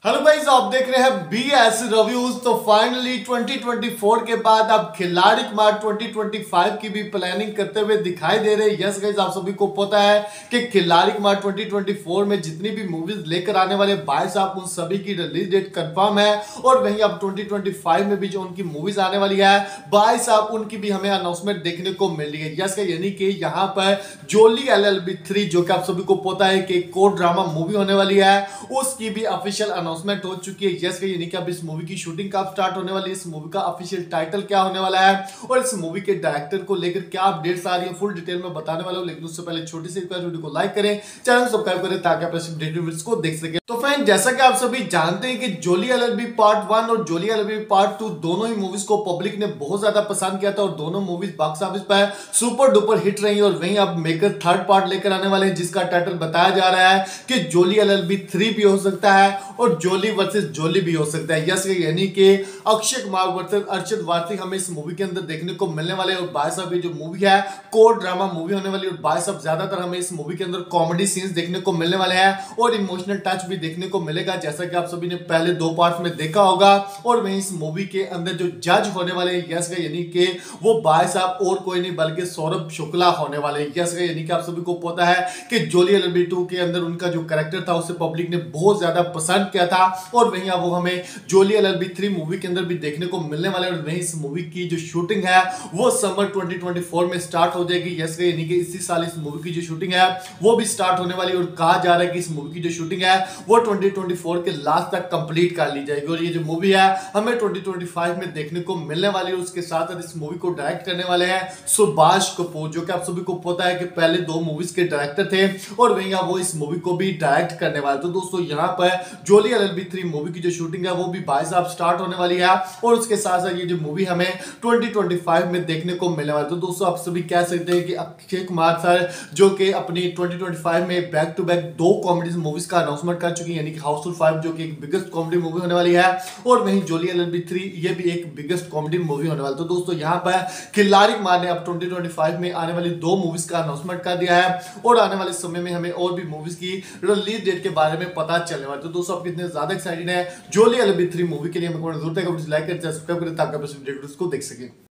Hello guys, आप देख रहे हैं बीएस रिव्यूज। तो फाइनली 2024 के बाद अब खिलाड़ी कुमार 2025 की भी प्लानिंग करते हुए दिखाई दे रहे हैं। यस गाइस, आप सभी को पता है कि खिलाड़ी कुमार 2024 में जितनी भी मूवीज लेकर आने वाले भाई साहब उन सभी की रिलीज डेट कंफर्म है। और वहीं अब 2025 में भी जो उनकी मूवीज आने वाली है भाई साहब, उनकी भी हमें अनाउंसमेंट देखने को मिल रही है। यस, यानी कि यहाँ पर जोली LLB 3 जो कि आप सभी को पता है कि कोर्ट ड्रामा मूवी होने वाली है, उसकी भी ऑफिशियल अनाउंसमेंट हो चुकी है। यस, यानी कि अब इस मूवी की शूटिंग कब स्टार्ट होने वाली है, इस मूवी का ऑफिशियल टाइटल क्या होने वाला है और इस मूवी के डायरेक्टर को लेकर क्या अपडेट्स आ रही है, फुल डिटेल में बताने वाला हूं। लेकिन उससे पहले छोटी सी रिक्वेस्ट, वीडियो को लाइक करें, चैनल सब्सक्राइब करें ताकि आप ऐसे अपडेटेड वीडियोस को देख सकें। तो फ्रेंड, जैसा कि आप सभी जानते हैं कि जोली LLB पार्ट 1 और जोली LLB पार्ट 2 दोनों ही मूवीज को पब्लिक ने बहुत ज्यादा पसंद किया था और दोनों मूवीज बॉक्स ऑफिस पर सुपर डुपर हिट रही और वहीं अब मेकर थर्ड पार्ट लेकर आने वाले हैं जिसका टाइटल बताया जा रहा है कि जोली LLB 3 भी हो सकता है और जोली वर्सेस जोली भी हो सकता है। यस, यानी कि अक्षय कुमार वर्सेस अर्शद वारसी हमें इस मूवी के अंदर देखने को मिलने वाले हैं। और भाई साहब, ये जो मूवी है कोर्ट ड्रामा मूवी होने वाली है और भाई साहब ज्यादातर हमें इस मूवी के अंदर कॉमेडी सीन्स देखने को मिलने वाले हैं और इमोशनल टच भी देखने को मिलेगा, जैसा कि आप सभी ने पहले दो पार्ट में देखा होगा। और वहीं इस मूवी के अंदर जो जज होने वाले हैं, यस यानी कि वो भाई साहब और कोई नहीं बल्कि सौरभ शुक्ला होने वाले हैं। यस, यानी कि आप सभी को पता है कि जोली LLB 2 के अंदर उनका जो कैरेक्टर था उसे पब्लिक ने बहुत ज्यादा पसंद किया था और वहीं अब वो हमें जोली LLB 3 मूवी के अंदर भी देखने को मिलने वाले हैं। और वहीं इस मूवी की जो शूटिंग है वो समर 2024 में स्टार्ट हो जाएगी। यस, यानी कि इसी साल इस मूवी की जो शूटिंग है वो भी स्टार्ट होने वाली है और कहा जा रहा है कि इस मूवी की जो शूटिंग है वो 2024 के लास्ट तक कंप्लीट कर ली जाएगी। और ये जो मूवी है हमें 2025 में देखने को मिलने वाली है। उसके साथ साथ इस मूवी को डायरेक्ट करने वाले हैं सुभाष कपूर, जो कि आप सभी को पता है कि पहले दो मूवीज के डायरेक्टर थे और वहीं अब वो इस मूवी को भी डायरेक्ट करने वाले। तो दोस्तों, यहाँ पर जोली LLB 3 मूवी की जो शूटिंग है वो भी भाई साहब स्टार्ट होने वाली है और उसके साथ साथ ये जो मूवी हमें 2025 में देखने को मिलने वाली है। तो दोस्तों, आप सभी कह सकते हैं कि अक्षय कुमार सर जो कि अपनी 2025 में बैक टू बैक दो कॉमेडी मूवीज का अनाउंसमेंट कर चुकी है, यानी कि हाउसफुल 5 जो कि एक बिगेस्ट कॉमेडी मूवी होने वाली है और वहीं जोली LLB 3 ये भी एक बिगेस्ट कॉमेडी मूवी होने वाली है। तो दोस्तों, यहाँ पर खिलाड़ी कुमार ने अब 2025 में आने वाली दो मूवीज का अनाउंसमेंट कर दिया है और आने वाले समय में हमें और भी मूवीज की रिलीज डेट के बारे में पता चलने वाला है। तो दोस्तों, आप कितने ज्यादा एक्साइटेड है जोली LLB 3 मूवी के लिए? हमें जरूर लाइक करें, सब्सक्राइब करें ताकि आप इस वीडियो को देख सकें।